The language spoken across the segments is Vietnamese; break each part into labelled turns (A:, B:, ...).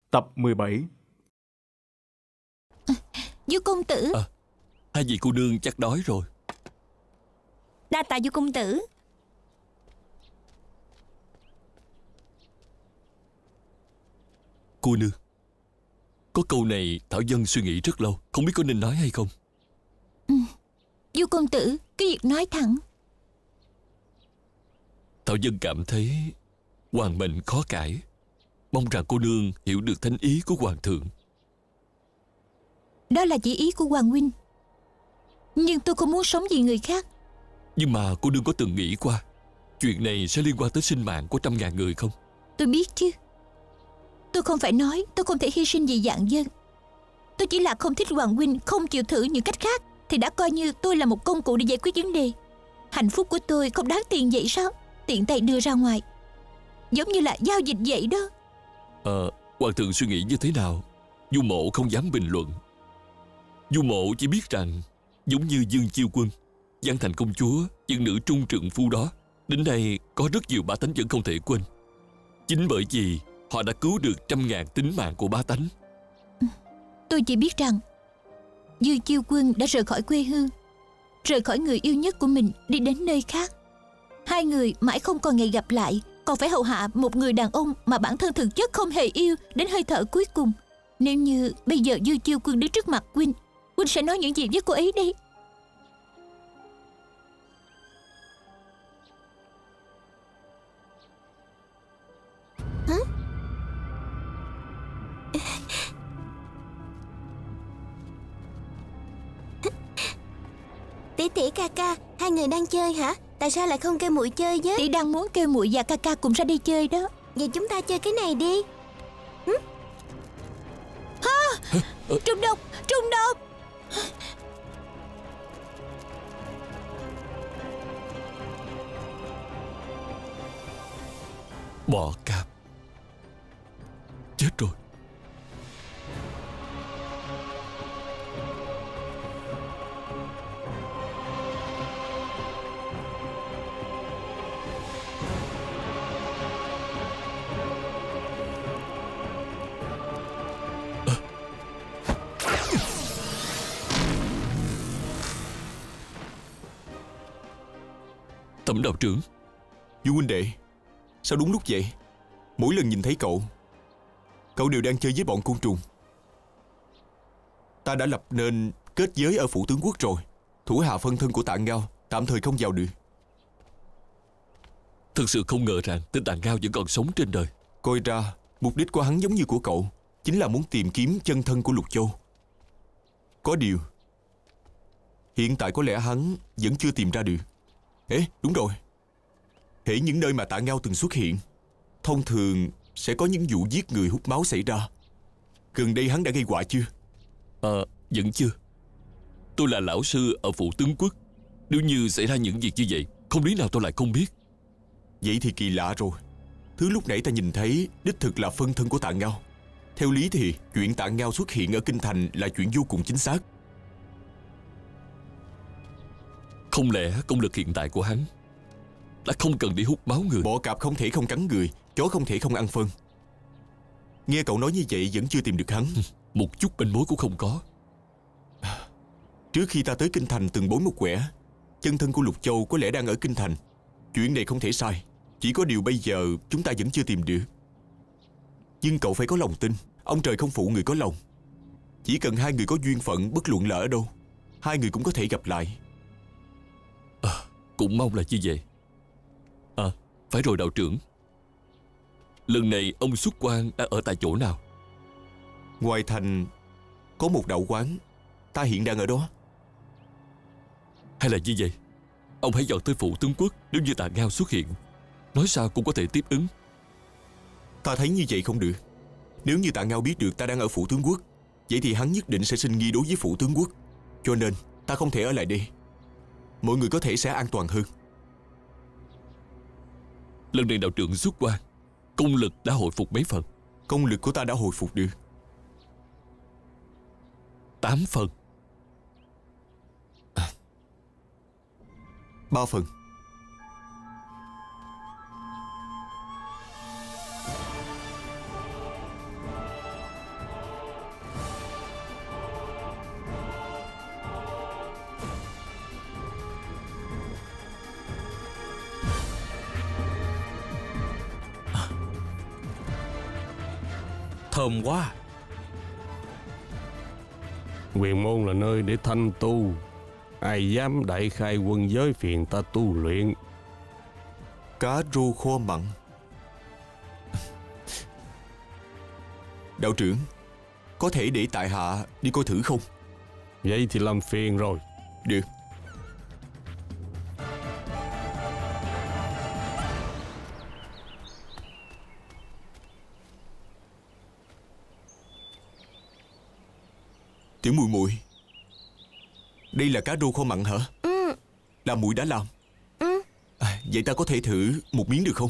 A: Tập 17.
B: Du công tử.
C: Hai vị cô nương chắc đói rồi.
B: Đa tạ Du công tử.
C: Cô nương, có câu này Thảo Dân suy nghĩ rất lâu, không biết có nên nói hay không.
B: Du công tử cứ việc nói thẳng.
C: Thảo Dân cảm thấy hoàng mệnh khó cãi, mong rằng cô nương hiểu được thánh ý của hoàng thượng.
B: Đó là chỉ ý của hoàng huynh, nhưng tôi không muốn sống vì người khác.
C: Nhưng mà cô nương có từng nghĩ qua chuyện này sẽ liên quan tới sinh mạng của trăm ngàn người không?
B: Tôi biết chứ. Tôi không phải nói tôi không thể hy sinh vì vạn dân. Tôi chỉ là không thích hoàng huynh không chịu thử những cách khác, thì đã coi như tôi là một công cụ để giải quyết vấn đề. Hạnh phúc của tôi không đáng tiền vậy sao? Tiện tay đưa ra ngoài, giống như là giao dịch vậy đó.
C: Hoàng thượng suy nghĩ như thế nào, Du Mộ không dám bình luận. Du Mộ chỉ biết rằng giống như Dương Chiêu Quân, Giang Thành công chúa, dân nữ trung trượng phu đó, đến nay có rất nhiều bá tánh vẫn không thể quên. Chính bởi vì họ đã cứu được trăm ngàn tính mạng của bá tánh.
B: Tôi chỉ biết rằng Dương Chiêu Quân đã rời khỏi quê hương, rời khỏi người yêu nhất của mình, đi đến nơi khác. Hai người mãi không còn ngày gặp lại, còn phải hầu hạ một người đàn ông mà bản thân thực chất không hề yêu đến hơi thở cuối cùng. Nếu như bây giờ Dương Chiêu Quân đứng trước mặt huynh sẽ nói những gì với cô ấy đây? Hả?
D: Tỷ tỷ ca ca, hai người đang chơi hả? Tại sao lại không kêu muội chơi với?
B: Tỷ đang muốn kêu muội và ca ca cùng ra đây chơi đó.
D: Vậy chúng ta chơi cái này đi.
B: Trùng độc! Trùng độc!
C: Bọ cạp. Chết rồi. Thẩm đạo trưởng.
E: Du huynh đệ, sao đúng lúc vậy? Mỗi lần nhìn thấy cậu đều đang chơi với bọn côn trùng. Ta đã lập nên kết giới ở phủ tướng quốc rồi. Thủ hạ phân thân của Tạ Ngao tạm thời không vào được.
C: Thực sự không ngờ rằng tên Tạ Ngao vẫn còn sống trên đời.
E: Coi ra mục đích của hắn giống như của cậu, chính là muốn tìm kiếm chân thân của Lục Châu. Có điều hiện tại có lẽ hắn vẫn chưa tìm ra được. Ê, đúng rồi. Hễ những nơi mà Tạ Ngao từng xuất hiện, thông thường sẽ có những vụ giết người hút máu xảy ra. Gần đây hắn đã gây họa chưa?
C: Vẫn chưa. Tôi là lão sư ở phủ tướng quốc, nếu như xảy ra những việc như vậy, không lý nào tôi lại không biết.
E: Vậy thì kỳ lạ rồi. Thứ lúc nãy ta nhìn thấy đích thực là phân thân của Tạ Ngao. Theo lý thì chuyện Tạ Ngao xuất hiện ở kinh thành là chuyện vô cùng chính xác.
C: Không lẽ công lực hiện tại của hắn đã không cần để hút máu người?
E: Bọ cạp không thể không cắn người, chó không thể không ăn phân. Nghe cậu nói như vậy vẫn chưa tìm được hắn.
C: Một chút manh mối cũng không có.
E: Trước khi ta tới kinh thành từng bối một quẻ, chân thân của Lục Châu có lẽ đang ở kinh thành. Chuyện này không thể sai. Chỉ có điều bây giờ chúng ta vẫn chưa tìm được. Nhưng cậu phải có lòng tin, ông trời không phụ người có lòng. Chỉ cần hai người có duyên phận, bất luận là ở đâu, hai người cũng có thể gặp lại.
C: Cũng mong là như vậy. Phải rồi đạo trưởng, lần này ông xuất quan đã ở tại chỗ nào?
E: Ngoài thành có một đạo quán, ta hiện đang ở đó.
C: Hay là như vậy, ông hãy dọn tới phủ tướng quốc. Nếu như Tạ Ngao xuất hiện, nói sao cũng có thể tiếp ứng.
E: Ta thấy như vậy không được. Nếu như Tạ Ngao biết được ta đang ở phủ tướng quốc, vậy thì hắn nhất định sẽ sinh nghi đối với phủ tướng quốc. Cho nên ta không thể ở lại đây. Mọi người có thể sẽ an toàn hơn.
C: Lần này đạo trưởng xuất quan, công lực đã hồi phục mấy phần?
E: Công lực của ta đã hồi phục được
C: 8 phần.
E: 3 phần.
A: thơm quá.
F: Huyền môn là nơi để thanh tu. Ai dám đại khai quân giới phiền ta tu luyện.
E: Cá rô kho mặn. Đạo trưởng, có thể để tại hạ đi coi thử không?
F: Vậy thì làm phiền rồi.
E: Được. Tiểu muội muội, đây là cá rô kho mặn hả? Là muội đã làm. Vậy ta có thể thử một miếng được không?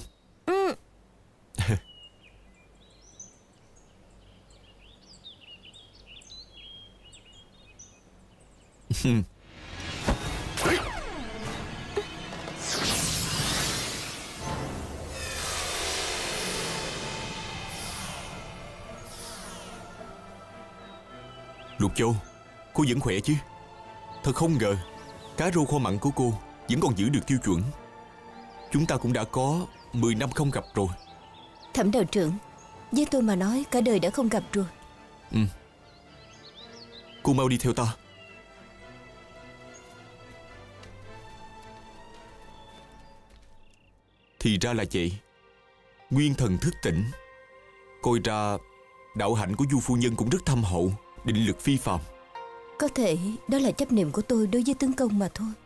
E: Lục Châu, cô vẫn khỏe chứ? Thật không ngờ cá rô kho mặn của cô vẫn còn giữ được tiêu chuẩn. Chúng ta cũng đã có 10 năm không gặp rồi.
D: Thẩm đạo trưởng, với tôi mà nói cả đời đã không gặp rồi.
E: Cô mau đi theo ta. Thì ra là vậy. Nguyên thần thức tỉnh. Coi ra đạo hạnh của Du phu nhân cũng rất thâm hậu, định lực phi phàm.
D: Có thể đó là chấp niệm của tôi đối với tướng công mà thôi.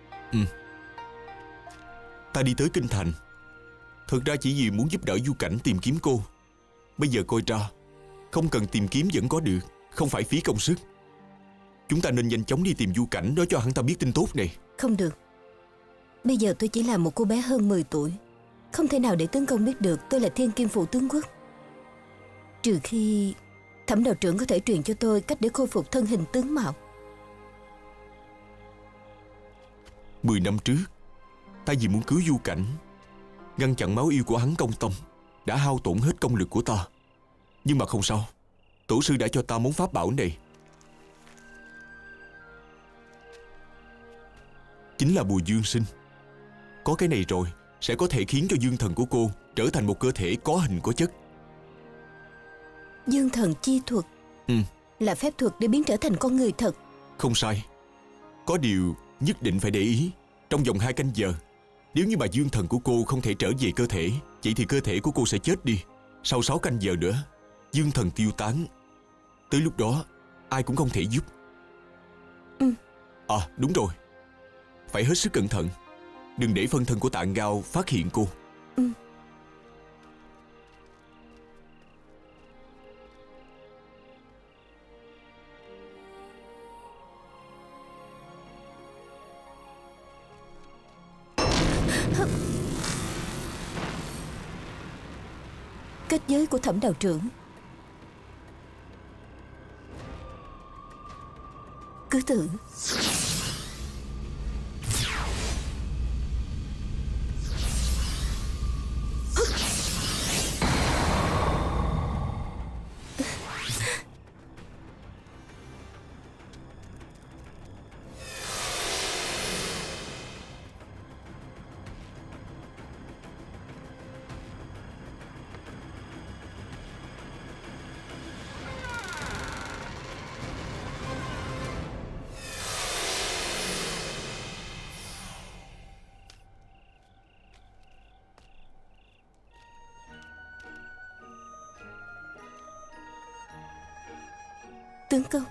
E: Ta đi tới kinh thành thật ra chỉ vì muốn giúp đỡ Du Cảnh tìm kiếm cô. Bây giờ coi ra không cần tìm kiếm vẫn có được, không phải phí công sức. Chúng ta nên nhanh chóng đi tìm Du Cảnh, nói cho hắn ta biết tin tốt này.
D: Không được. Bây giờ tôi chỉ là một cô bé hơn 10 tuổi, không thể nào để tướng công biết được tôi là thiên kim phụ tướng quốc. Trừ khi Thẩm đạo trưởng có thể truyền cho tôi cách để khôi phục thân hình tướng mạo.
E: 10 năm trước, ta vì muốn cứu Du Cảnh, ngăn chặn máu yêu của hắn công tâm, đã hao tổn hết công lực của ta. Nhưng mà không sao, tổ sư đã cho ta món pháp bảo này. Chính là bùa dương sinh. Có cái này rồi sẽ có thể khiến cho dương thần của cô trở thành một cơ thể có hình có chất.
D: Dương thần chi thuật là phép thuật để biến trở thành con người thật.
E: Không sai. Có điều nhất định phải để ý. Trong vòng 2 canh giờ, nếu như mà dương thần của cô không thể trở về cơ thể, vậy thì cơ thể của cô sẽ chết đi. Sau 6 canh giờ nữa, dương thần tiêu tán. Tới lúc đó ai cũng không thể giúp. À đúng rồi, phải hết sức cẩn thận, đừng để phân thân của Tạ Ngao phát hiện cô.
D: Kết giới của Thẩm đạo trưởng. Cứ thử. Tướng công.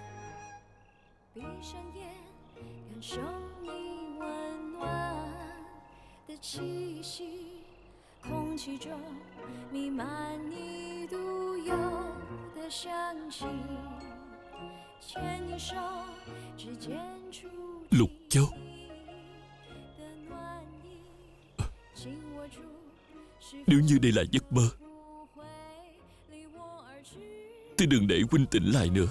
C: Lục Châu. Nếu như đây là giấc mơ thì đừng để huynh tỉnh lại nữa.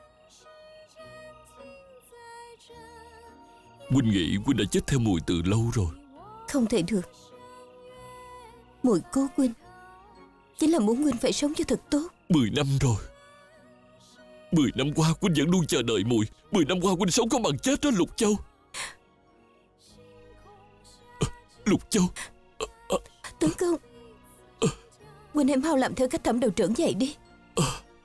C: Huynh nghĩ huynh đã chết theo muội từ lâu rồi.
D: Không thể được. Muội cứu huynh chính là muốn huynh phải sống cho thật tốt.
C: 10 năm rồi. 10 năm qua huynh vẫn luôn chờ đợi muội. 10 năm qua huynh sống không bằng chết đó Lục Châu. Lục Châu.
D: Tướng công, huynh hãy mau làm theo cách Thẩm đạo trưởng dạy đi.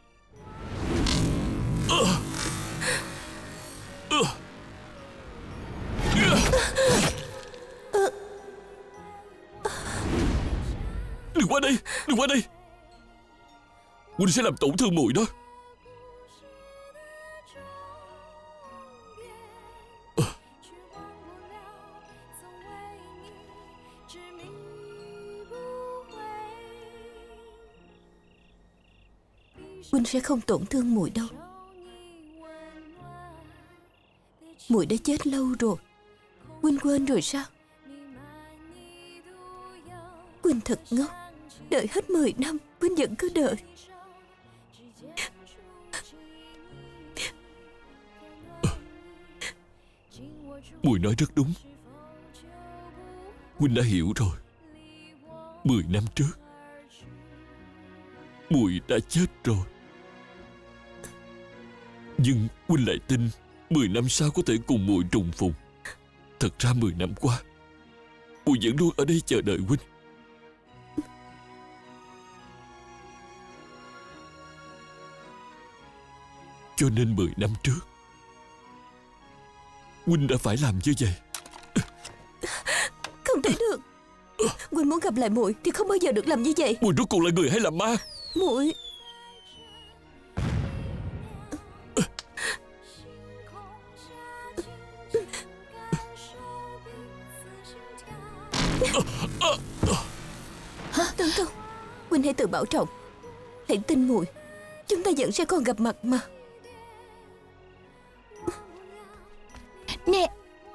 C: huynh sẽ làm tổn thương muội đó.
D: Huynh sẽ không tổn thương muội đâu. Muội đã chết lâu rồi. Huynh quên rồi sao? Huynh thật ngốc. Đợi hết 10 năm Huynh vẫn cứ đợi.
C: Muội nói rất đúng. Huynh đã hiểu rồi. 10 năm trước muội đã chết rồi. Nhưng huynh lại tin 10 năm sau có thể cùng muội trùng phùng. Thật ra 10 năm qua muội vẫn luôn ở đây chờ đợi huynh. Cho nên 10 năm trước huynh đã phải làm như vậy.
D: Không thể được. Huynh muốn gặp lại muội thì không bao giờ được làm như vậy.
C: Muội rốt cuộc là người hay là ma?
D: Muội. Tấn Tông, huynh hãy tự bảo trọng. Hãy tin muội, chúng ta vẫn sẽ còn gặp mặt mà.
B: Nè,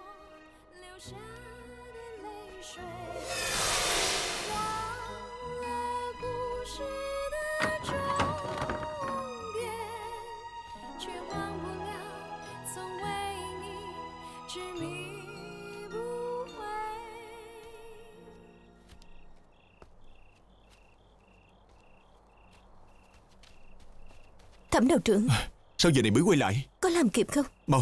D: Thẩm đạo trưởng,
E: Sao giờ này mới quay lại?
D: có làm kịp không?
E: Mau.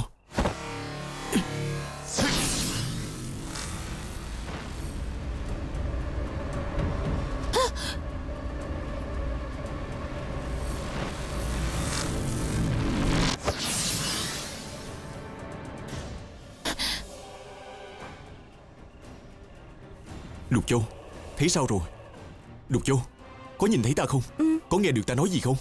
E: Lục Châu, thấy sao rồi? Lục Châu, có nhìn thấy ta không? Có nghe được ta nói gì không?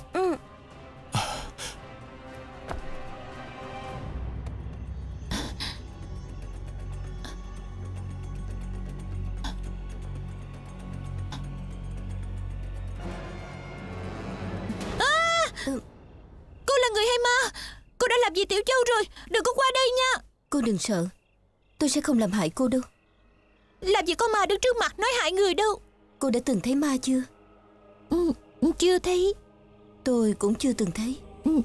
B: cô là người hay ma? Cô đã làm gì Tiểu Châu rồi? Đừng có qua đây nha.
D: Cô đừng sợ, tôi sẽ không làm hại cô đâu.
B: Làm gì có ma đứng trước mặt nói hại người đâu.
D: Cô đã từng thấy ma chưa?
B: Chưa thấy.
D: Tôi cũng chưa từng thấy.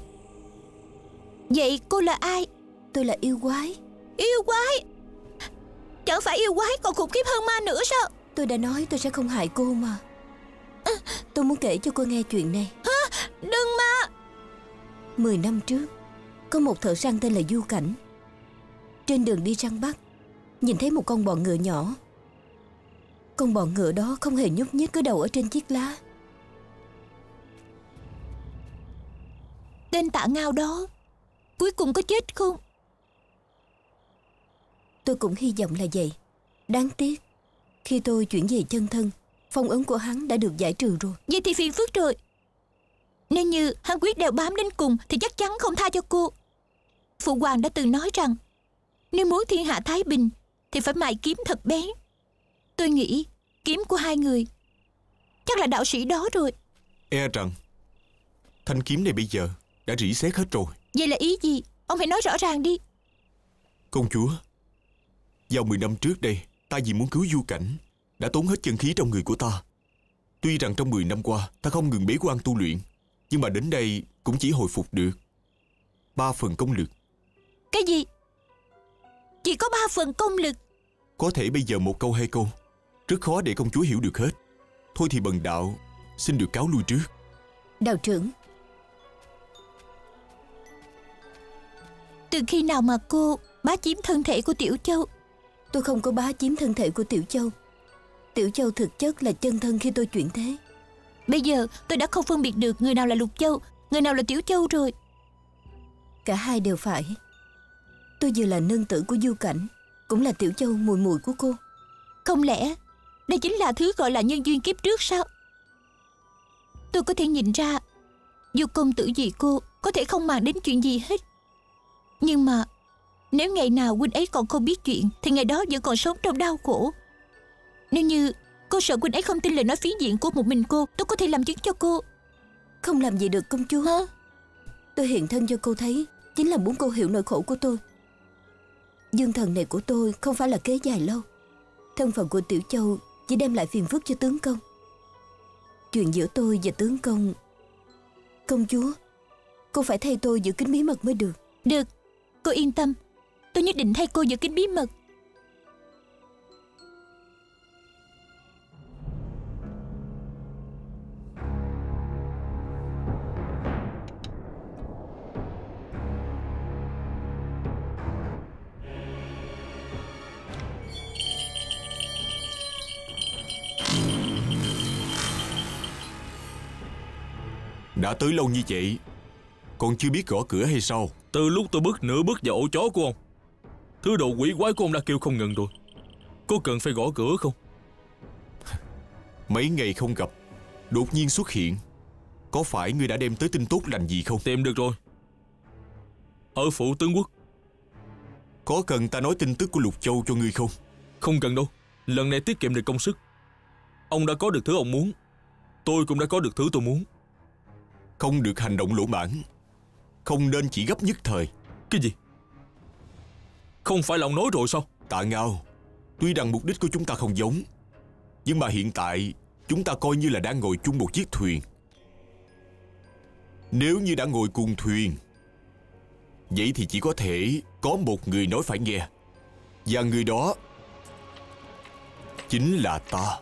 B: Vậy cô là ai?
D: Tôi là yêu quái.
B: Yêu quái? Chẳng phải yêu quái còn khủng khiếp hơn ma nữa sao?
D: Tôi đã nói tôi sẽ không hại cô mà. Tôi muốn kể cho cô nghe chuyện này.
B: Đừng mà.
D: 10 năm trước, có một thợ săn tên là Du Cảnh. Trên đường đi săn bắt, nhìn thấy một con bọ ngựa nhỏ. Con bọ ngựa đó không hề nhúc nhích, cứ đầu ở trên chiếc lá.
B: Tên Tạ Ngao đó cuối cùng có chết không?
D: Tôi cũng hy vọng là vậy. Đáng tiếc, khi tôi chuyển về chân thân, phong ấn của hắn đã được giải trừ rồi.
B: Vậy thì phiền phức rồi. Nếu như hắn quyết đeo bám đến cùng thì chắc chắn không tha cho cô. Phụ hoàng đã từng nói rằng nếu muốn thiên hạ thái bình thì phải mài kiếm thật bén. Tôi nghĩ kiếm của hai người chắc là đạo sĩ đó rồi.
E: E rằng thanh kiếm này bây giờ đã rỉ sét hết rồi.
B: Vậy là ý gì? Ông hãy nói rõ ràng đi.
E: Công chúa, vào 10 năm trước đây, ta vì muốn cứu Du Cảnh đã tốn hết chân khí trong người của ta. Tuy rằng trong 10 năm qua ta không ngừng bế quan tu luyện, nhưng mà đến đây cũng chỉ hồi phục được 3 phần công lực.
B: Cái gì? Chỉ có 3 phần công lực?
E: Có thể bây giờ một câu hai câu rất khó để công chúa hiểu được hết. Thôi thì bần đạo xin được cáo lui trước.
D: Đạo trưởng,
B: từ khi nào mà cô bá chiếm thân thể của Tiểu Châu?
D: tôi không có bá chiếm thân thể của Tiểu Châu. Tiểu Châu thực chất là chân thân khi tôi chuyển thế.
B: Bây giờ tôi đã không phân biệt được người nào là Lục Châu, người nào là Tiểu Châu rồi.
D: Cả hai đều phải. Tôi vừa là nương tử của Du Cảnh, cũng là Tiểu Châu mùi mùi của cô.
B: Không lẽ đây chính là thứ gọi là nhân duyên kiếp trước sao? Tôi có thể nhìn ra dù công tử vì cô có thể không màng đến chuyện gì hết. Nhưng mà nếu ngày nào huynh ấy còn không biết chuyện thì ngày đó vẫn còn sống trong đau khổ. Nếu như cô sợ huynh ấy không tin lời nói phiến diện của một mình cô, tôi có thể làm chứng cho cô.
D: Không làm gì được công chúa.
B: Hả?
D: Tôi hiện thân cho cô thấy, chính là muốn cô hiểu nỗi khổ của tôi. Dương thần này của tôi không phải là kế dài lâu. Thân phận của Tiểu Châu chỉ đem lại phiền phức cho tướng công. Chuyện giữa tôi và tướng công, công chúa, cô phải thay tôi giữ kín bí mật mới được.
B: Được, cô yên tâm, tôi nhất định thay cô giữ kín bí mật.
E: Đã tới lâu như vậy, còn chưa biết gõ cửa hay sao?
A: Từ lúc tôi bước nửa bước vào ổ chó của ông, thứ đồ quỷ quái của ông đã kêu không ngừng rồi. Có cần phải gõ cửa không?
E: Mấy ngày không gặp, đột nhiên xuất hiện. Có phải ngươi đã đem tới tin tốt lành gì không?
A: Tìm được rồi. Ở phủ tướng quốc.
E: Có cần ta nói tin tức của Lục Châu cho ngươi không?
A: Không cần đâu, lần này tiết kiệm được công sức. Ông đã có được thứ ông muốn, tôi cũng đã có được thứ tôi muốn.
E: Không được hành động lỗ mãn, không nên chỉ gấp nhất thời.
A: Cái gì? Không phải là ông nói rồi sao?
E: Tạ Ngao, tuy rằng mục đích của chúng ta không giống, nhưng mà hiện tại chúng ta coi như là đang ngồi chung một chiếc thuyền. Nếu như đã ngồi cùng thuyền, vậy thì chỉ có thể có một người nói phải nghe, và người đó chính là ta.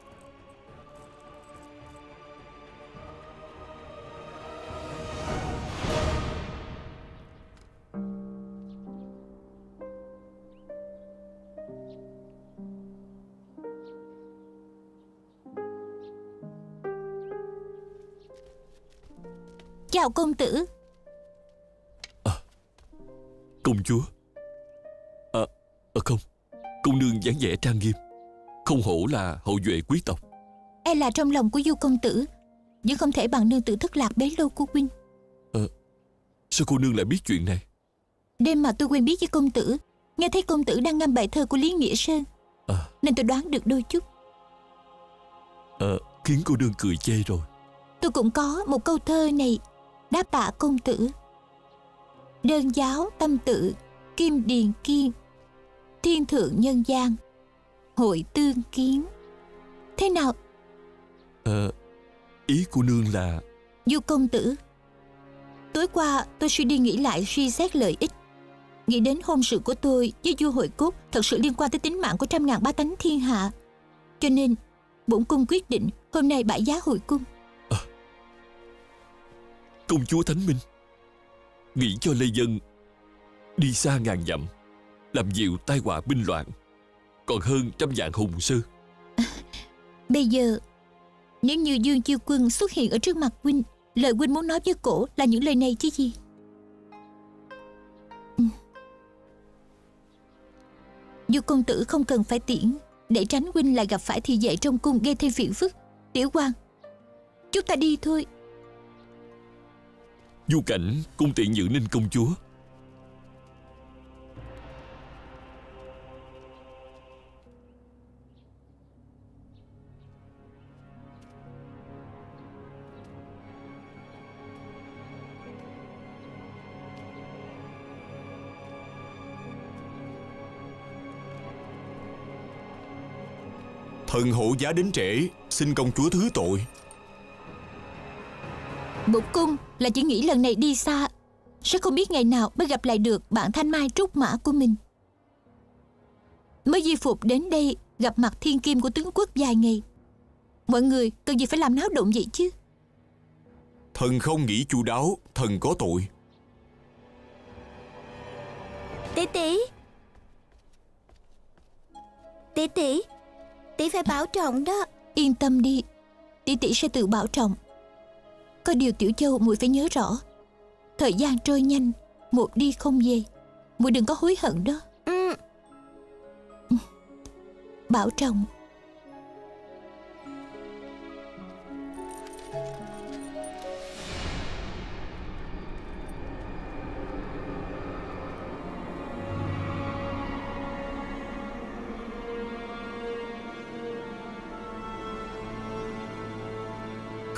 B: Chào công tử.
C: Công chúa. Không, công nương dáng vẻ trang nghiêm, không hổ là hậu duệ quý tộc.
B: E là trong lòng của Du công tử vẫn không thể bằng nương tử thất lạc bấy lâu của huynh.
C: Sao cô nương lại biết chuyện này?
B: Đêm mà tôi quen biết với công tử, nghe thấy công tử đang ngâm bài thơ của Lý Nghĩa Sơn, nên tôi đoán được đôi chút.
C: Khiến cô nương cười chê rồi.
B: Tôi cũng có một câu thơ này đáp tạ công tử. Đơn giáo tâm tự, kim điền kiên, thiên thượng nhân gian, hội tương kiến. Thế nào?
C: Ý cô nương là...
B: Du công tử, tối qua tôi suy đi nghĩ lại, suy xét lợi ích, nghĩ đến hôn sự của tôi với vua Hội Cốt thật sự liên quan tới tính mạng của 100.000 bá tánh thiên hạ, cho nên bổn cung quyết định hôm nay bãi giá hồi cung.
C: Công chúa Thánh Minh nghĩ cho lê dân đi xa ngàn dặm, làm dịu tai họa binh loạn, còn hơn 100.000 hùng sư.
B: Bây giờ nếu như Dương Chiêu Quân xuất hiện ở trước mặt huynh, lời huynh muốn nói với cổ là những lời này chứ gì? Du công tử không cần phải tiễn, để tránh huynh lại gặp phải thị vệ trong cung gây thêm phiền phức. Tiểu quan, chúng ta đi thôi.
C: Du Cảnh cung tiện Nhữ Ninh công chúa.
E: Thần hộ giá đến trễ, xin công chúa thứ tội.
B: Bổn cung là chỉ nghĩ lần này đi xa sẽ không biết ngày nào mới gặp lại được bạn thanh mai trúc mã của mình. Mới di phục đến đây gặp mặt thiên kim của tướng quốc vài ngày, mọi người cần gì phải làm náo động vậy chứ?
E: Thần không nghĩ chu đáo, thần có tội.
D: Tỷ tỷ, tỷ tỷ, tỷ phải bảo trọng đó.
B: Yên tâm đi, tỷ tỷ sẽ tự bảo trọng. Có điều Tiểu Châu muội phải nhớ rõ, thời gian trôi nhanh, một đi không về, muội đừng có hối hận đó. Bảo trọng.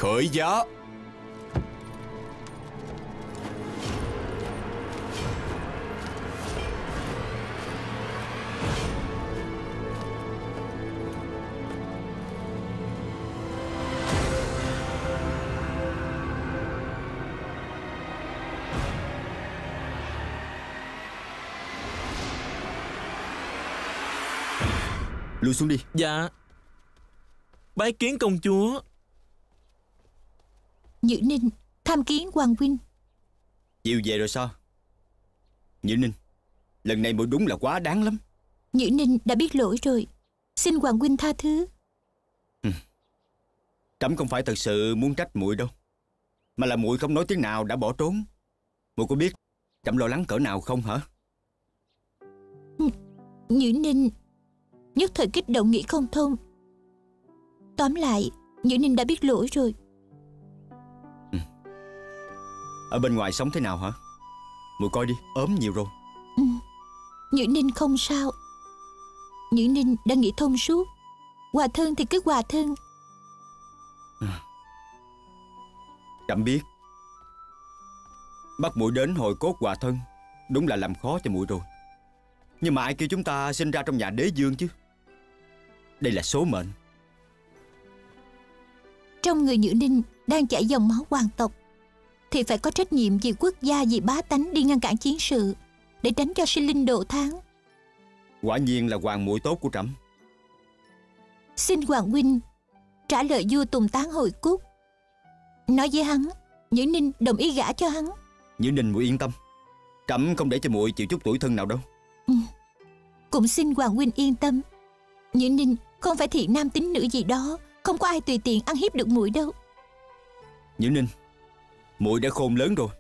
E: Khởi giá.
G: Lùi xuống đi.
A: Dạ. Bái kiến công chúa.
B: Nhữ Ninh tham kiến hoàng huynh.
G: Chịu về rồi sao? Nhữ Ninh, lần này muội đúng là quá đáng lắm.
B: Nhữ Ninh đã biết lỗi rồi, xin hoàng huynh tha thứ.
G: Trẫm không phải thật sự muốn trách muội đâu, mà là muội không nói tiếng nào đã bỏ trốn. Muội có biết trẫm lo lắng cỡ nào không hả?
B: Nhữ Ninh nhất thời kích động nghĩ không thông. Tóm lại, Nhữ Ninh đã biết lỗi rồi.
G: Ở bên ngoài sống thế nào hả? Muội coi đi, ốm nhiều rồi.
B: Nhữ Ninh không sao. Nhữ Ninh đã nghĩ thông suốt. Hòa thân thì cứ hòa thân.
G: Trẫm biết bắt muội đến hồi cốt hòa thân đúng là làm khó cho muội rồi. Nhưng mà ai kêu chúng ta sinh ra trong nhà đế vương chứ? Đây là số mệnh.
B: Trong người Nhữ Ninh đang chảy dòng máu hoàng tộc, thì phải có trách nhiệm vì quốc gia, vì bá tánh đi ngăn cản chiến sự, để tránh cho sinh linh độ tháng.
G: Quả nhiên là hoàng muội tốt của trẫm.
B: Xin hoàng huynh trả lời vua Tùng Tán hồi cốt. Nói với hắn, Nhữ Ninh đồng ý gả cho hắn.
G: Nhữ Ninh, muội yên tâm, trẫm không để cho muội chịu chút tủi thân nào đâu.
B: Cũng xin hoàng huynh yên tâm, Nhữ Ninh không phải thị nam tín nữ gì đó, không có ai tùy tiện ăn hiếp được muội đâu.
G: Nhữ Ninh, muội đã khôn lớn rồi.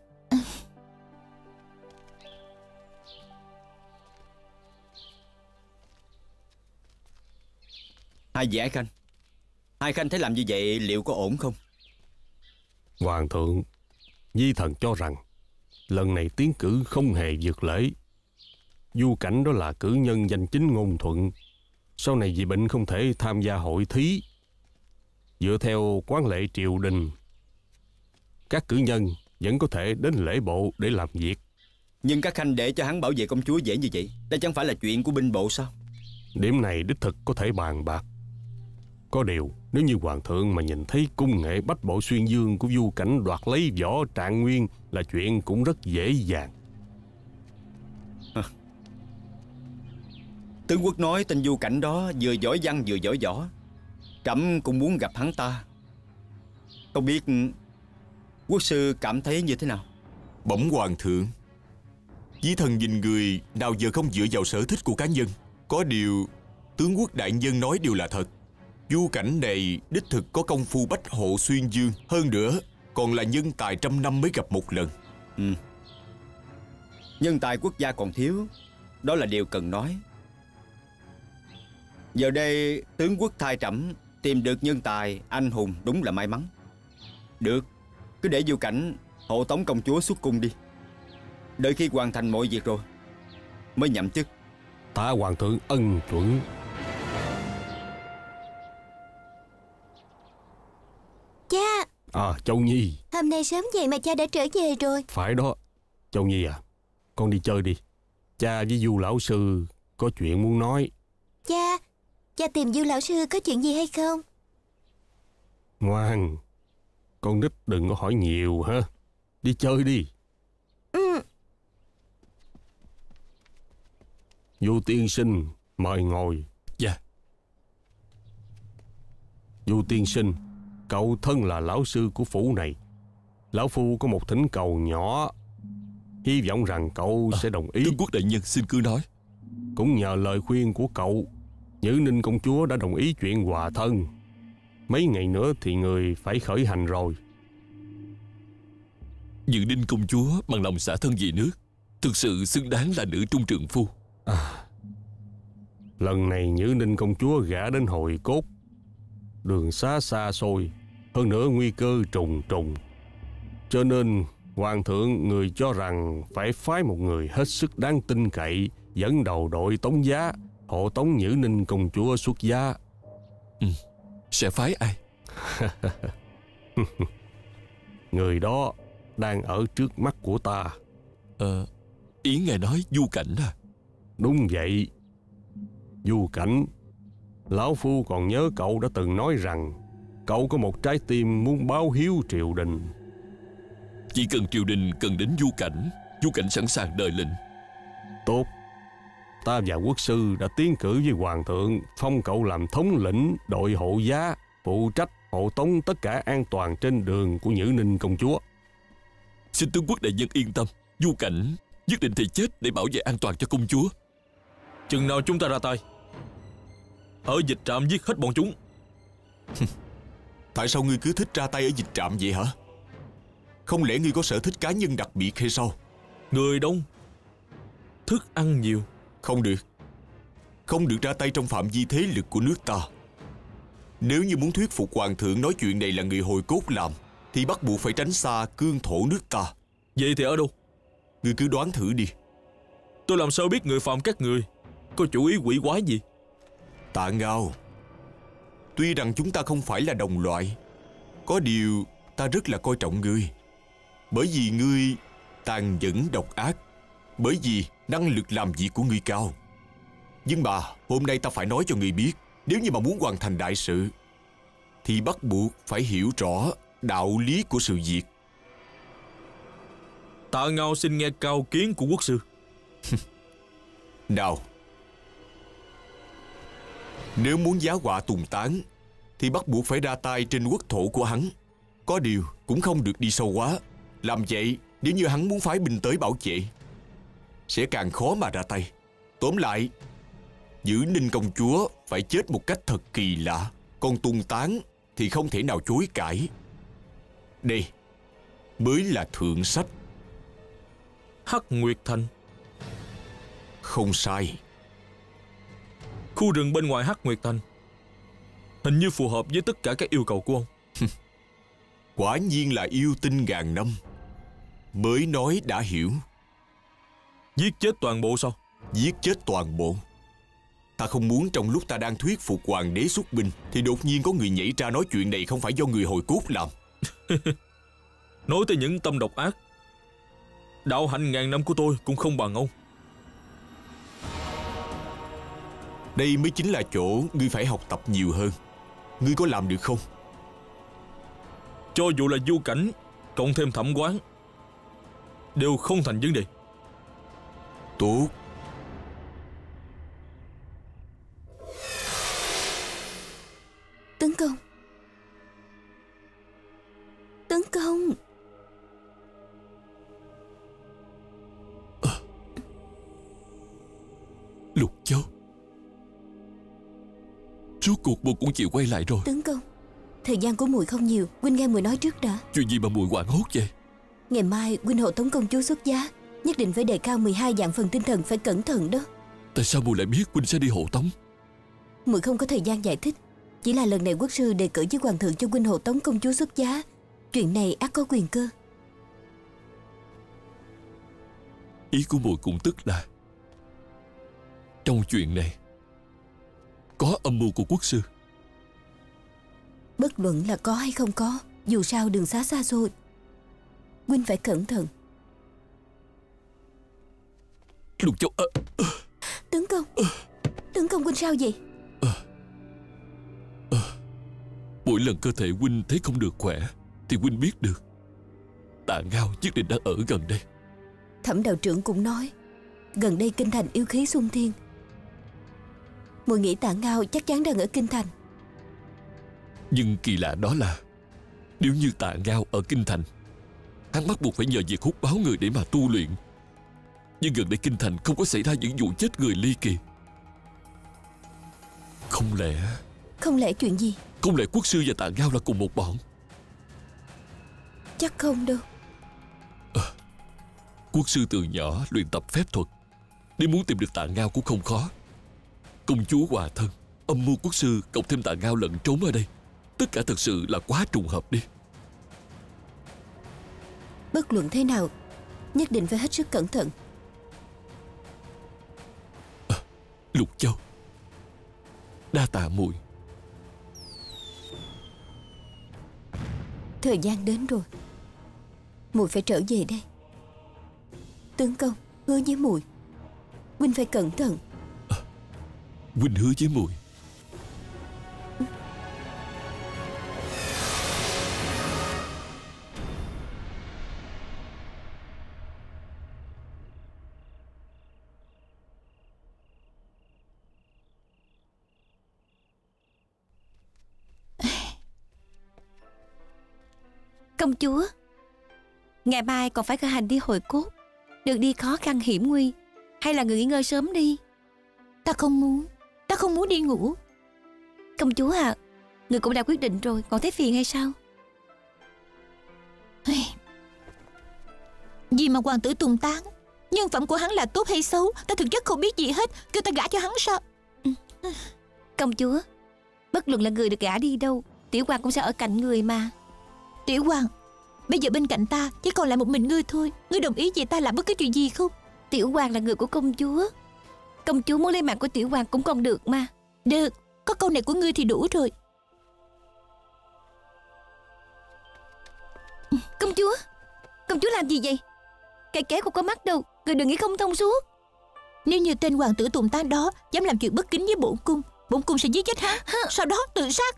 G: Hai vị ái khanh, hai khanh thấy làm như vậy liệu có ổn không?
F: Hoàng thượng, Di thần cho rằng lần này tiến cử không hề vượt lễ. Du Cảnh đó là cử nhân danh chính ngôn thuận, sau này vì bệnh không thể tham gia hội thí. Dựa theo quán lệ triều đình, các cử nhân vẫn có thể đến lễ bộ để làm việc.
G: Nhưng các khanh để cho hắn bảo vệ công chúa dễ như vậy, đây chẳng phải là chuyện của binh bộ sao?
F: Điểm này đích thực có thể bàn bạc. Có điều, nếu như hoàng thượng mà nhìn thấy cung nghệ bách bộ xuyên dương của Du Cảnh đoạt lấy võ Trạng Nguyên là chuyện cũng rất dễ dàng.
G: Tướng quốc nói tên Du Cảnh đó vừa giỏi văn vừa giỏi võ. Trẫm cũng muốn gặp hắn ta. Không biết quốc sư cảm thấy như thế nào?
E: Bẩm hoàng thượng, Dĩ thần nhìn người nào giờ không dựa vào sở thích của cá nhân. Có điều tướng quốc đại nhân nói đều là thật. Du Cảnh này đích thực có công phu bách hộ xuyên dương, hơn nữa còn là nhân tài trăm năm mới gặp một lần.
G: Nhân tài quốc gia còn thiếu, đó là điều cần nói. Giờ đây tướng quốc thay trẫm tìm được nhân tài anh hùng đúng là may mắn. Được, cứ để Du Cảnh hộ tống công chúa xuất cung đi. Đợi khi hoàn thành mọi việc rồi mới nhậm chức.
F: Tạ hoàng thượng ân chuẩn.
D: Cha,
F: Châu Nhi.
D: hôm nay sớm vậy mà cha đã trở về rồi.
F: Phải đó. Châu Nhi à, con đi chơi đi. Cha với Du lão sư có chuyện muốn nói.
D: Cha tìm Du lão sư có chuyện gì hay không?
F: Ngoan, con nít đừng có hỏi nhiều ha. Đi chơi đi. Du tiên sinh, mời ngồi.
C: Dạ.
F: Du tiên sinh, cậu thân là lão sư của phủ này. Lão phu có một thỉnh cầu nhỏ, hy vọng rằng cậu sẽ đồng ý.
C: Tướng quốc đại nhân xin cứ nói.
F: Cũng nhờ lời khuyên của cậu, Nhữ Ninh công chúa đã đồng ý chuyện hòa thân. Mấy ngày nữa thì người phải khởi hành rồi.
C: Nhữ Ninh công chúa bằng lòng xả thân vì nước, thực sự xứng đáng là nữ trung trượng phu.
F: Lần này Nhữ Ninh công chúa gả đến Hồi Cốt, đường xá xa xôi, hơn nữa nguy cơ trùng trùng. Cho nên hoàng thượng người cho rằng phải phái một người hết sức đáng tin cậy dẫn đầu đội tống giá, hộ tống Nhữ Ninh công chúa xuất giá.
C: Sẽ phái ai?
F: Người đó đang ở trước mắt của ta.
C: Ý ngài nói Du Cảnh à?
F: Đúng vậy. Du Cảnh, lão phu còn nhớ cậu đã từng nói rằng cậu có một trái tim muốn báo hiếu triều đình.
C: Chỉ cần triều đình cần đến Du Cảnh, Du Cảnh sẵn sàng đợi lệnh.
F: Tốt. Ta và quốc sư đã tiến cử với hoàng thượng, phong cậu làm thống lĩnh đội hộ giá, phụ trách hộ tống tất cả an toàn trên đường của Nhữ Ninh công chúa.
C: Xin tướng quốc đại nhân yên tâm, Du Cảnh nhất định thì chết để bảo vệ an toàn cho công chúa.
A: Chừng nào chúng ta ra tay? Ở dịch trạm giết hết bọn chúng.
E: Tại sao ngươi cứ thích ra tay ở dịch trạm vậy hả? Không lẽ ngươi có sở thích cá nhân đặc biệt hay sao?
A: Người đông, thức ăn nhiều.
E: Không được. Không được ra tay trong phạm vi thế lực của nước ta. Nếu như muốn thuyết phục hoàng thượng nói chuyện này là người hồi cốt làm, thì bắt buộc phải tránh xa cương thổ nước ta.
A: Vậy thì ở đâu?
E: Ngươi cứ đoán thử đi.
A: Tôi làm sao biết người phàm các người có chủ ý quỷ quái gì?
E: Tạ Ngao, tuy rằng chúng ta không phải là đồng loại, có điều ta rất là coi trọng ngươi. Bởi vì ngươi tàn nhẫn độc ác, bởi vì năng lực làm việc của ngươi cao. Nhưng mà hôm nay ta phải nói cho ngươi biết, nếu như mà muốn hoàn thành đại sự thì bắt buộc phải hiểu rõ đạo lý của sự việc.
A: Tạ Ngao xin nghe cao kiến của quốc sư.
E: Nào, nếu muốn giá họa tùng tán thì bắt buộc phải ra tay trên quốc thổ của hắn. Có điều cũng không được đi sâu quá. Làm vậy nếu như hắn muốn phái binh tới bảo vệ sẽ càng khó mà ra tay. Tóm lại, Nhữ Ninh công chúa phải chết một cách thật kỳ lạ. Còn tùng tán thì không thể nào chối cãi. Đây mới là thượng sách.
A: Hắc Nguyệt Thành.
E: Không sai.
A: Khu rừng bên ngoài Hắc Nguyệt Thành hình như phù hợp với tất cả các yêu cầu của ông.
E: Quả nhiên là yêu tinh ngàn năm. Mới nói đã hiểu.
A: Giết chết toàn bộ sao?
E: Giết chết toàn bộ. Ta không muốn trong lúc ta đang thuyết phục hoàng đế xuất binh thì đột nhiên có người nhảy ra nói chuyện này không phải do người hồi cốt làm.
A: Nói tới những tâm độc ác, đạo hạnh ngàn năm của tôi cũng không bằng ông.
E: Đây mới chính là chỗ ngươi phải học tập nhiều hơn. Ngươi có làm được không?
A: Cho dù là Du Cảnh cộng thêm Thẩm Quán đều không thành vấn đề.
E: Tốt.
D: Tấn công. Tấn công.
C: Lục Châu, rốt cuộc muội cũng chịu quay lại rồi.
D: Tấn công. Thời gian của muội không nhiều, huynh nghe muội nói trước đã.
C: Chuyện gì mà muội hoảng hốt vậy?
D: Ngày mai huynh hộ tống công chúa xuất giá, nhất định phải đề cao 12 vạn phần tinh thần, phải cẩn thận đó.
C: Tại sao muội lại biết huynh sẽ đi hộ tống?
D: Muội không có thời gian giải thích. Chỉ là lần này quốc sư đề cử với hoàng thượng cho huynh hộ tống công chúa xuất giá. Chuyện này ắt có quyền cơ.
C: Ý của muội cũng tức là trong chuyện này có âm mưu của quốc sư.
D: Bất luận là có hay không có, dù sao đường xá xa xôi, huynh phải cẩn thận.
C: Lục Châu,
D: Tấn công. Tấn công huynh sao vậy?
C: mỗi lần cơ thể huynh thấy không được khỏe thì huynh biết được Tạ Ngao nhất định đang ở gần đây.
D: Thẩm đạo trưởng cũng nói gần đây kinh thành yêu khí xung thiên. Muội nghĩ Tạ Ngao chắc chắn đang ở kinh thành.
C: Nhưng kỳ lạ đó là nếu như Tạ Ngao ở kinh thành, hắn bắt buộc phải nhờ việc hút báo người để mà tu luyện. Nhưng gần đây kinh thành không có xảy ra những vụ chết người ly kỳ. Không lẽ
D: chuyện gì?
C: Không lẽ quốc sư và Tạ Ngao là cùng một bọn?
D: Chắc không đâu.
C: Quốc sư từ nhỏ luyện tập phép thuật, nếu muốn tìm được Tạ Ngao cũng không khó. Công chúa hòa thân, âm mưu quốc sư cộng thêm Tạ Ngao lẫn trốn ở đây, tất cả thật sự là quá trùng hợp đi.
D: Bất luận thế nào, nhất định phải hết sức cẩn thận.
C: Lục Châu, đa tạ muội.
D: Thời gian đến rồi, muội phải trở về đây. Tướng công hứa với muội, huynh phải cẩn thận.
C: Huynh hứa với muội.
H: Công chúa, ngày mai còn phải khởi hành đi hồi cốt. Đường đi khó khăn hiểm nguy, hay là người nghỉ ngơi sớm đi.
B: Ta không muốn đi ngủ.
H: Công chúa à, người cũng đã quyết định rồi, còn thấy phiền hay sao?
B: Vì mà hoàng tử Tùng Tán, nhân phẩm của hắn là tốt hay xấu ta thực chất không biết gì hết. Kêu ta gả cho hắn sao?
H: Công chúa, bất luận là người được gả đi đâu, tiểu hoàng cũng sẽ ở cạnh người mà.
B: Tiểu hoàng, bây giờ bên cạnh ta chỉ còn lại một mình ngươi thôi. Ngươi đồng ý vì ta làm bất cứ chuyện gì không?
H: Tiểu hoàng là người của công chúa. Công chúa muốn lấy mạng của tiểu hoàng cũng còn được mà.
B: Được, có câu này của ngươi thì đủ rồi.
H: Công chúa làm gì vậy? Cái kéo không có mắt đâu, người đừng nghĩ không thông suốt.
B: Nếu như tên hoàng tử Tùng Tán đó dám làm chuyện bất kính với bổn cung sẽ giết chết hắn, sau đó tự sát.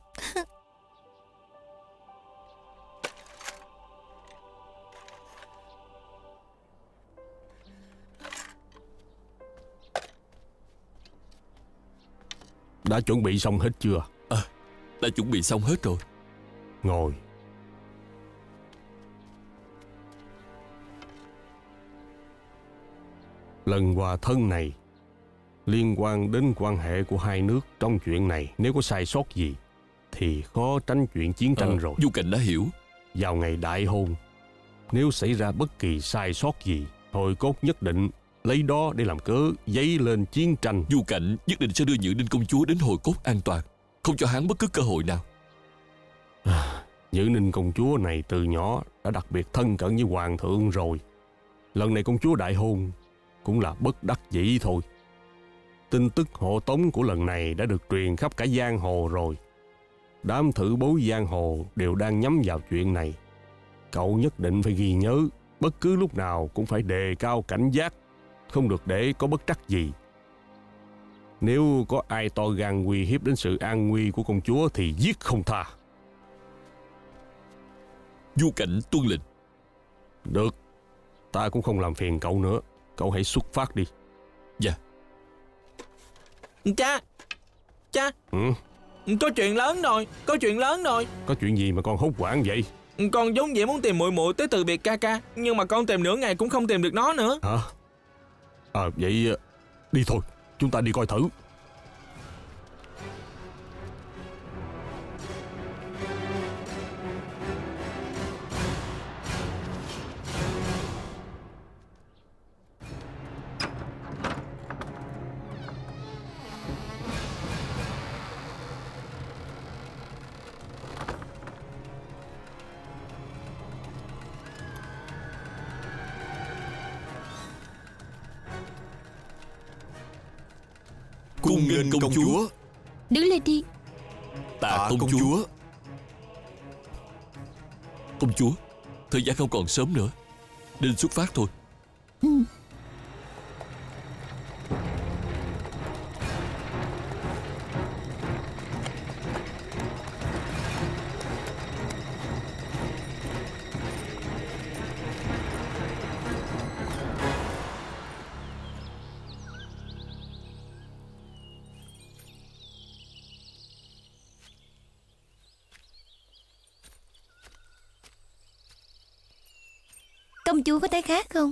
F: Đã chuẩn bị xong hết chưa?
C: Đã chuẩn bị xong hết rồi.
F: Ngồi. Lần hòa thân này liên quan đến quan hệ của hai nước. Trong chuyện này nếu có sai sót gì thì khó tránh chuyện chiến tranh rồi.
C: Du Cảnh đã hiểu.
F: Vào ngày đại hôn, nếu xảy ra bất kỳ sai sót gì, Hồi Cốt nhất định lấy đó để làm cớ dấy lên chiến tranh.
C: Du Cảnh nhất định sẽ đưa Nhữ Ninh công chúa đến Hồi Cốt an toàn, không cho hắn bất cứ cơ hội nào.
F: Nhữ Ninh công chúa này từ nhỏ đã đặc biệt thân cận với hoàng thượng rồi. Lần này công chúa đại hôn cũng là bất đắc dĩ thôi. Tin tức hộ tống của lần này đã được truyền khắp cả giang hồ rồi. Đám thử bối giang hồ đều đang nhắm vào chuyện này. Cậu nhất định phải ghi nhớ, bất cứ lúc nào cũng phải đề cao cảnh giác, không được để có bất trắc gì. Nếu có ai to gan uy hiếp đến sự an nguy của công chúa thì giết không tha.
C: Du Cảnh tuân lệnh.
F: Được, ta cũng không làm phiền cậu nữa. Cậu hãy xuất phát đi.
C: Dạ.
A: Cha Có chuyện lớn rồi.
F: Có chuyện gì mà con hốt hoảng vậy?
A: Con giống vậy muốn tìm muội muội tới từ biệt ca ca, nhưng mà con tìm nửa ngày cũng không tìm được nó nữa.
F: Hả? Vậy đi thôi, chúng ta đi coi thử.
E: Cung nghênh công chúa.
B: Đứng lên đi.
C: Tạ công chúa. Công chúa, thời gian không còn sớm nữa, nên xuất phát thôi.
H: Công chúa có thấy khác không?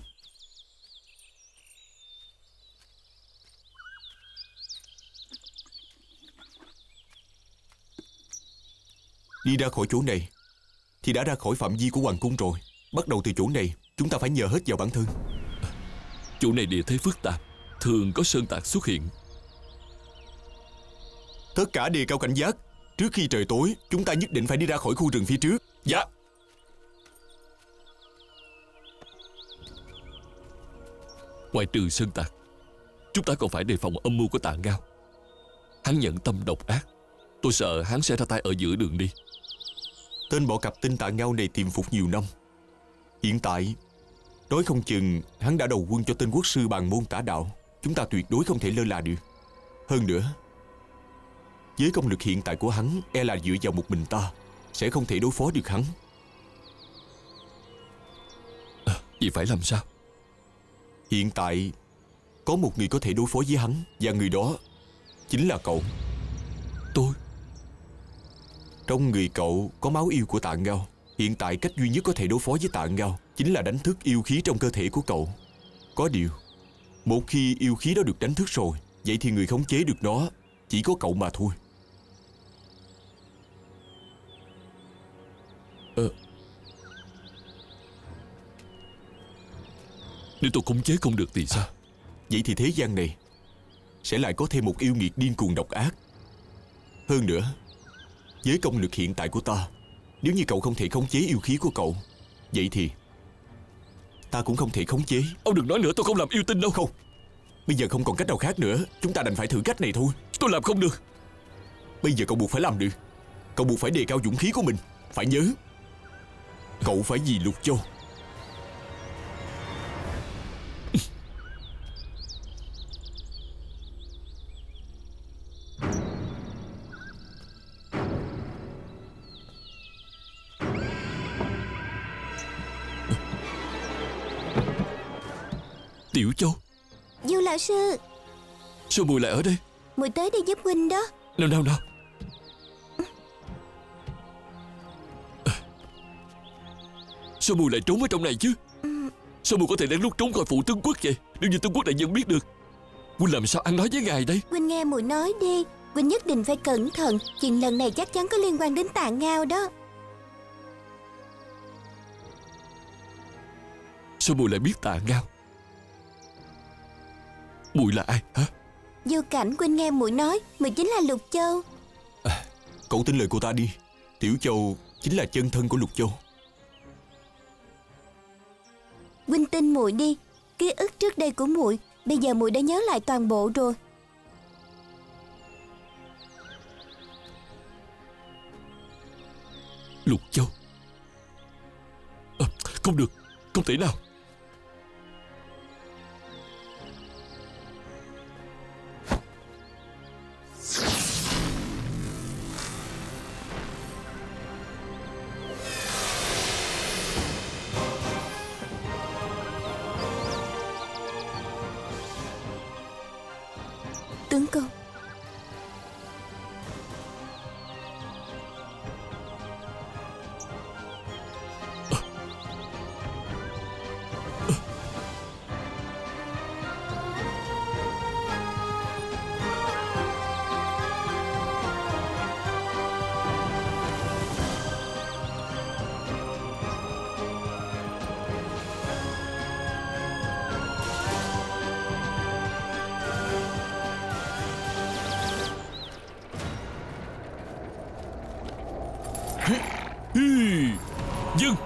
E: Đi ra khỏi chỗ này thì đã ra khỏi phạm vi của hoàng cung rồi. Bắt đầu từ chỗ này, chúng ta phải nhờ hết vào bản thân.
C: Chỗ này địa thế phức tạp, thường có sơn tạc xuất hiện.
E: Tất cả đề cao cảnh giác. Trước khi trời tối, chúng ta nhất định phải đi ra khỏi khu rừng phía trước.
C: Dạ. Ngoài trừ sơn tạc, chúng ta còn phải đề phòng âm mưu của Tạ Ngao. Hắn nhận tâm độc ác. Tôi sợ hắn sẽ ra tay ở giữa đường đi.
E: Tên bỏ cặp Tinh Tạ Ngao này tiềm phục nhiều năm. Hiện tại nói không chừng hắn đã đầu quân cho tên quốc sư Bàn Môn Tả Đạo. Chúng ta tuyệt đối không thể lơ là được. Hơn nữa, với công lực hiện tại của hắn, e là dựa vào một mình ta sẽ không thể đối phó được hắn.
C: Vậy phải làm sao?
E: Hiện tại có một người có thể đối phó với hắn, và người đó chính là cậu.
C: Tôi?
E: Trong người cậu có máu yêu của Tạ Ngao. Hiện tại cách duy nhất có thể đối phó với Tạ Ngao chính là đánh thức yêu khí trong cơ thể của cậu. Có điều, một khi yêu khí đó được đánh thức rồi, vậy thì người khống chế được nó chỉ có cậu mà thôi.
C: Nếu tôi khống chế không được thì sao?
E: Vậy thì thế gian này sẽ lại có thêm một yêu nghiệt điên cuồng độc ác. Hơn nữa, với công lực hiện tại của ta, nếu như cậu không thể khống chế yêu khí của cậu, vậy thì ta cũng không thể khống chế.
C: Ông đừng nói nữa, tôi không làm yêu tinh đâu.
E: Không, bây giờ không còn cách nào khác nữa. Chúng ta đành phải thử cách này thôi.
C: Tôi làm không được.
E: Bây giờ cậu buộc phải làm được. Cậu buộc phải đề cao dũng khí của mình. Phải nhớ, cậu phải vì Lục Châu.
C: Tiểu Châu,
D: Du lão sư,
C: sao Mùi lại ở đây?
D: Mùi tới đây giúp huynh đó.
C: Nào. Sao Mùi lại trốn ở trong này chứ? Sao Mùi có thể lén lút trốn khỏi phủ tướng quốc vậy? Nếu như tướng quốc đại nhân biết được, huynh làm sao ăn nói với ngài đây?
D: Huynh nghe Mùi nói đi, huynh nhất định phải cẩn thận. Chuyện lần này chắc chắn có liên quan đến Tạ Ngao đó.
C: Sao Mùi lại biết Tạ Ngao? Mùi là ai hả?
D: Du Cảnh, huynh nghe Mùi nói mình chính là Lục Châu.
E: Cậu tin lời cô ta đi. Tiểu Châu chính là chân thân của Lục Châu.
D: Huynh tin Mùi đi. Ký ức trước đây của Mùi bây giờ Mùi đã nhớ lại toàn bộ rồi.
C: Lục Châu? Không được, không thể nào.
D: Tướng công,
C: Dừng!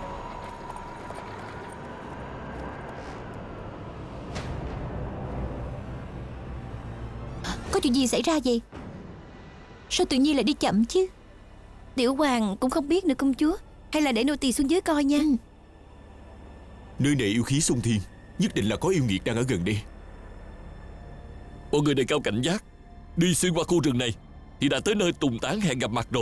B: Có chuyện gì xảy ra vậy? Sao tự nhiên lại đi chậm chứ?
H: Tiểu hoàng cũng không biết nữa công chúa. Hay là để nô tỳ xuống dưới coi nha.
E: Nơi này yêu khí xung thiên, nhất định là có yêu nghiệt đang ở gần đây.
C: Mọi người đề cao cảnh giác. Đi xuyên qua khu rừng này thì đã tới nơi Tùng Tán hẹn gặp mặt rồi.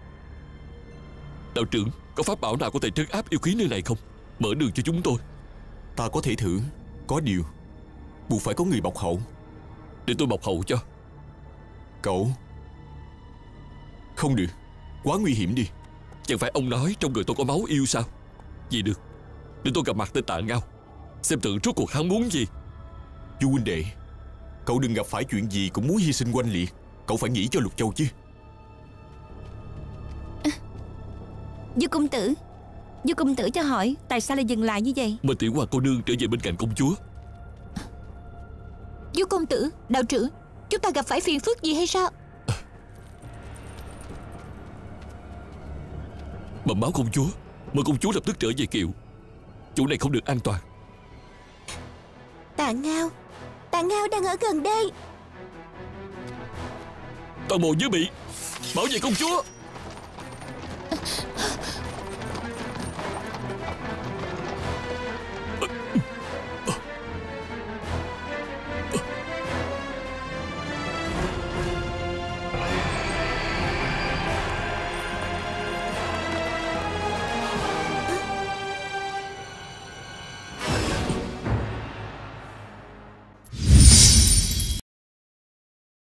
C: Đạo trưởng, có pháp bảo nào có thể trấn áp yêu khí nơi này không? Mở đường cho chúng tôi.
E: Ta có thể thử. Có điều buộc phải có người bọc hậu.
C: Để tôi bọc hậu cho.
E: Cậu không được, quá nguy hiểm đi.
C: Chẳng phải ông nói trong người tôi có máu yêu sao? Vậy được, để tôi gặp mặt tên Tạ Ngao, xem thử rốt cuộc hắn muốn gì.
E: Du huynh đệ, cậu đừng gặp phải chuyện gì cũng muốn hy sinh oanh liệt. Cậu phải nghĩ cho Lục Châu chứ.
H: Du công tử cho hỏi tại sao lại dừng lại như vậy?
C: Mời tiểu hoàng cô nương trở về bên cạnh công chúa.
B: Du công tử, đạo trưởng, chúng ta gặp phải phiền phức gì hay sao?
C: Bẩm báo công chúa, mời công chúa lập tức trở về kiệu. Chỗ này không được an toàn.
D: Tạ Ngao đang ở gần đây.
C: Toàn bộ giới bị bảo vệ công chúa.